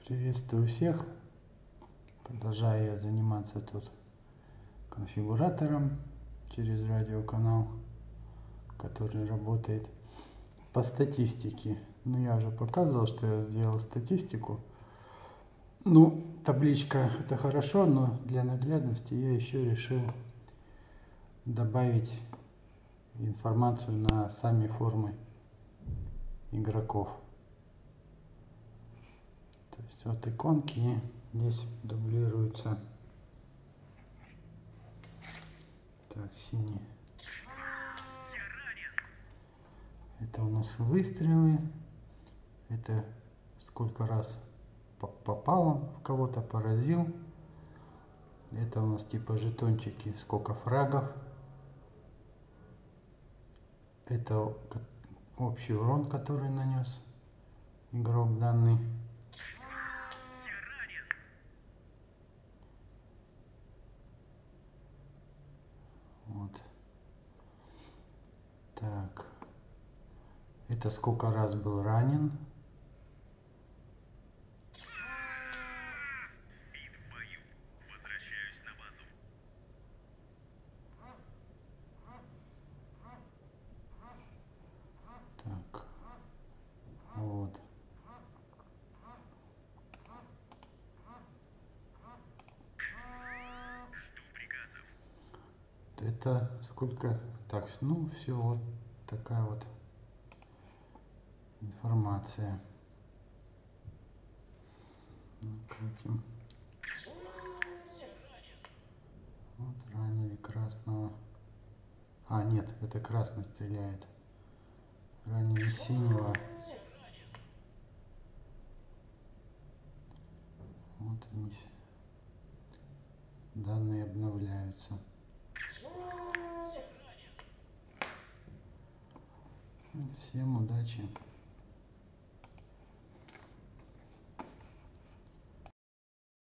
Приветствую всех. Продолжаю я заниматься тут конфигуратором через радиоканал, который работает по статистике. Ну, я уже показывал, что я сделал статистику. Ну, табличка это хорошо, но для наглядности я еще решил добавить информацию на сами формы игроков. То есть вот иконки здесь дублируются. Так, синий. Это у нас выстрелы. Это сколько раз попало в кого-то, поразил. Это у нас типа жетончики, сколько фрагов. Это общий урон, который нанес игрок данный. Вот. Так. Это сколько раз был ранен. Так. Вот. Это сколько? Так, ну все, вот такая вот информация. Крутим. Вот ранили красного. А, нет, это красный стреляет. Ранили синего. Вот они. Данные обновляются. Всем удачи.